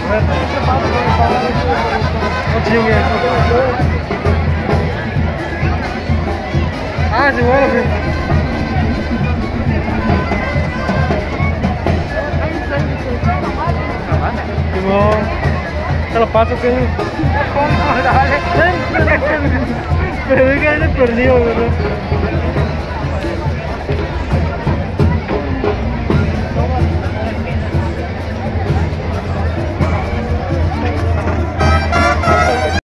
Ah, sí, bueno, pues. Simón, te lo paso, que me dije que perdido, ¿verdad?